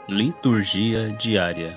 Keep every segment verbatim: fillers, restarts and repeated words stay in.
Liturgia diária.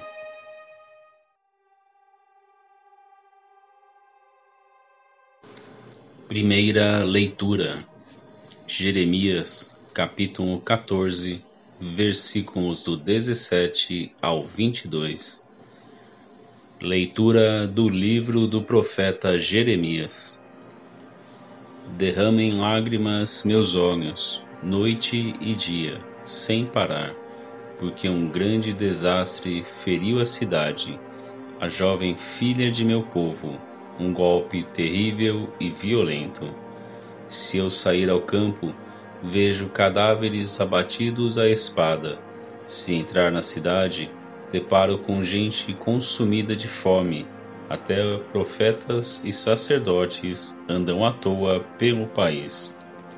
Primeira leitura. Jeremias, capítulo quatorze, versículos do dezessete ao vinte e dois. Leitura do livro do profeta Jeremias. Derramem lágrimas meus olhos, noite e dia, sem parar, porque um grande desastre feriu a cidade, a jovem filha de meu povo, um golpe terrível e violento. Se eu sair ao campo, vejo cadáveres abatidos à espada. Se entrar na cidade, deparo com gente consumida de fome. Até profetas e sacerdotes andam à toa pelo país.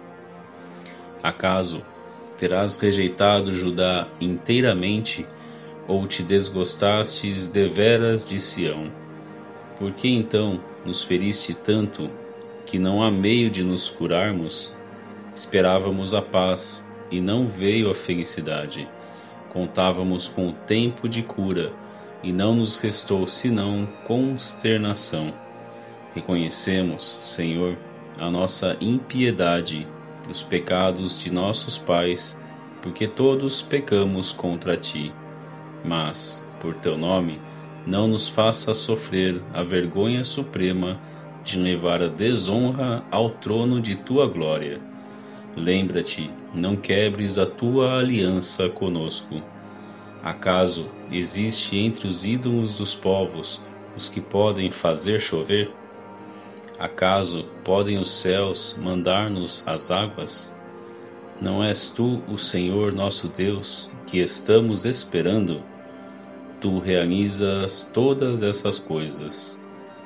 Acaso terás rejeitado Judá inteiramente, ou te desgostastes deveras de Sião? Por que então nos feriste tanto, que não há meio de nos curarmos? Esperávamos a paz, e não veio a felicidade. Contávamos com o tempo de cura, e não nos restou senão consternação. Reconhecemos, Senhor, a nossa impiedade, os pecados de nossos pais, porque todos pecamos contra ti. Mas, por teu nome, não nos faças sofrer a vergonha suprema de levar a desonra ao trono de tua glória. Lembra-te, não quebres a tua aliança conosco. Acaso existe entre os ídolos dos povos os que podem fazer chover? Acaso podem os céus mandar-nos as águas? Não és tu o Senhor nosso Deus, que estamos esperando? Tu realizas todas essas coisas.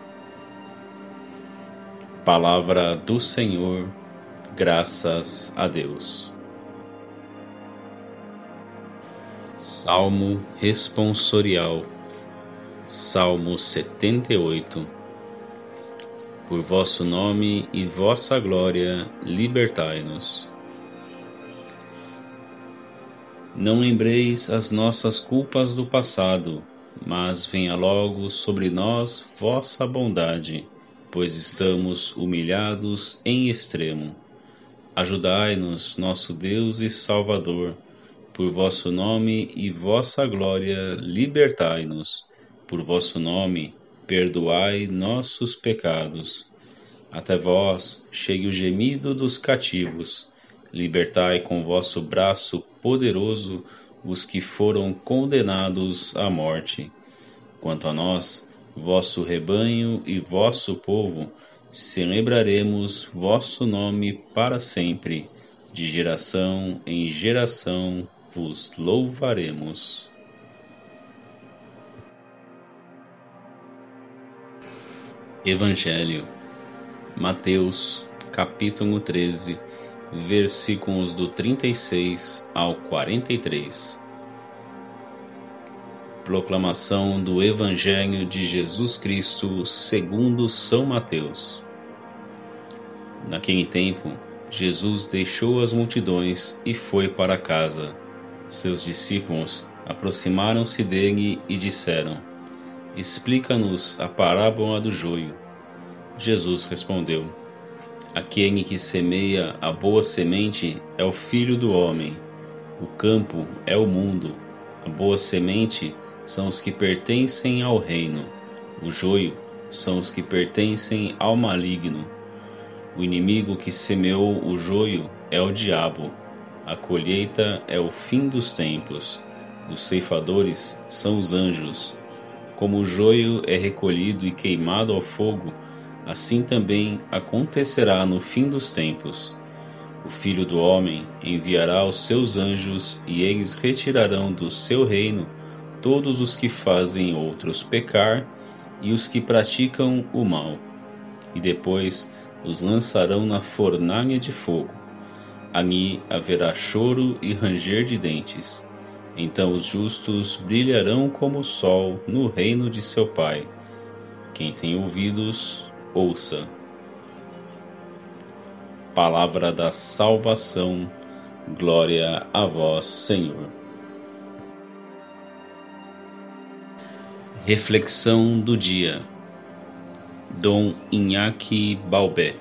Palavra do Senhor, graças a Deus. Salmo responsorial, Salmo setenta e oito. Por vosso nome e vossa glória, libertai-nos. Não lembreis as nossas culpas do passado, mas venha logo sobre nós vossa bondade, pois estamos humilhados em extremo. Ajudai-nos, nosso Deus e Salvador, por vosso nome e vossa glória, libertai-nos. Por vosso nome, perdoai nossos pecados. Até vós chegue o gemido dos cativos. Libertai com vosso braço poderoso os que foram condenados à morte. Quanto a nós, vosso rebanho e vosso povo, celebraremos vosso nome para sempre. De geração em geração vos louvaremos. Evangelho. Mateus, capítulo treze, versículos do trinta e seis ao quarenta e três. Proclamação do Evangelho de Jesus Cristo segundo São Mateus. Naquele tempo, Jesus deixou as multidões e foi para casa. Seus discípulos aproximaram-se dele e disseram: Explica-nos a parábola do joio. Jesus respondeu: Aquele que semeia a boa semente é o Filho do Homem. O campo é o mundo. A boa semente são os que pertencem ao reino. O joio são os que pertencem ao maligno. O inimigo que semeou o joio é o diabo. A colheita é o fim dos tempos. Os ceifadores são os anjos. Como o joio é recolhido e queimado ao fogo, assim também acontecerá no fim dos tempos. O Filho do Homem enviará os seus anjos e eles retirarão do seu reino todos os que fazem outros pecar e os que praticam o mal. E depois os lançarão na fornalha de fogo. Ali haverá choro e ranger de dentes. Então os justos brilharão como o sol no reino de seu Pai. Quem tem ouvidos, ouça. Palavra da salvação, glória a vós, Senhor. Reflexão do dia. Dom Iñaki Balbé.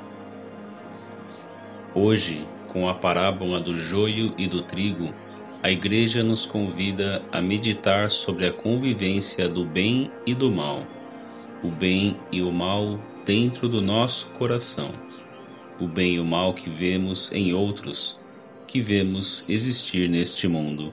Hoje, com a parábola do joio e do trigo, a Igreja nos convida a meditar sobre a convivência do bem e do mal, o bem e o mal dentro do nosso coração, o bem e o mal que vemos em outros, que vemos existir neste mundo.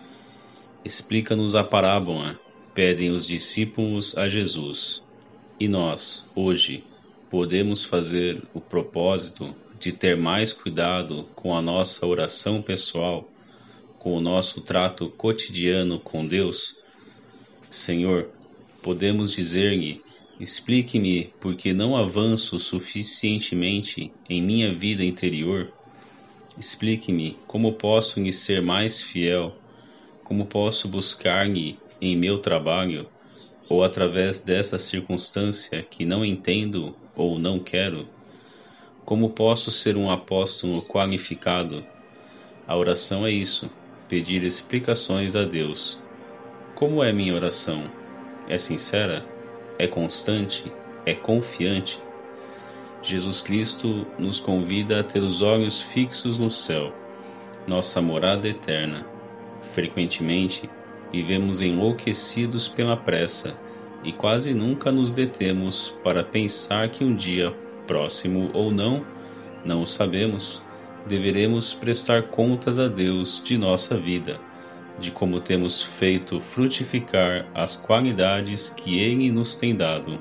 Explica-nos a parábola, pedem os discípulos a Jesus. E nós, hoje, podemos fazer o propósito de ter mais cuidado com a nossa oração pessoal, com o nosso trato cotidiano com Deus? Senhor, podemos dizer-lhe: explique-me por que não avanço suficientemente em minha vida interior? Explique-me como posso lhe ser mais fiel, como posso buscar-lhe em meu trabalho, ou através dessa circunstância que não entendo ou não quero? Como posso ser um apóstolo qualificado? A oração é isso, pedir explicações a Deus. Como é minha oração? É sincera? É constante? É confiante? Jesus Cristo nos convida a ter os olhos fixos no céu, nossa morada eterna. Frequentemente, vivemos enlouquecidos pela pressa e quase nunca nos detemos para pensar que um dia, próximo ou não, não o sabemos, deveremos prestar contas a Deus de nossa vida, de como temos feito frutificar as qualidades que Ele nos tem dado.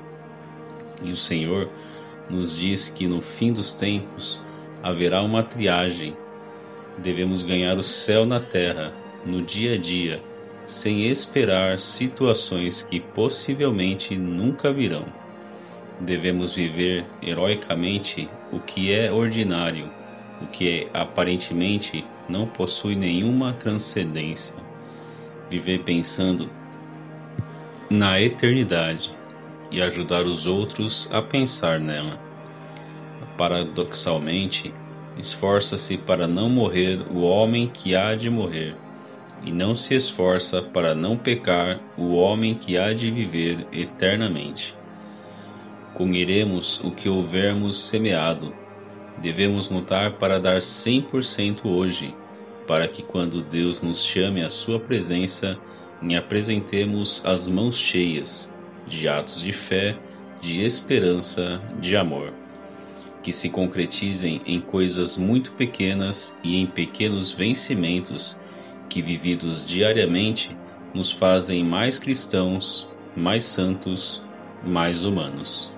E o Senhor nos diz que no fim dos tempos haverá uma triagem. Devemos ganhar o céu na terra, no dia a dia, sem esperar situações que possivelmente nunca virão. Devemos viver heroicamente o que é ordinário, o que é, aparentemente não possui nenhuma transcendência. Viver pensando na eternidade e ajudar os outros a pensar nela. Paradoxalmente, esforça-se para não morrer o homem que há de morrer, e não se esforça para não pecar o homem que há de viver eternamente. Colheremos o que houvermos semeado. Devemos lutar para dar cem por cento hoje, para que quando Deus nos chame à sua presença, lhe apresentemos as mãos cheias de atos de fé, de esperança, de amor, que se concretizem em coisas muito pequenas e em pequenos vencimentos que, vividos diariamente, nos fazem mais cristãos, mais santos, mais humanos.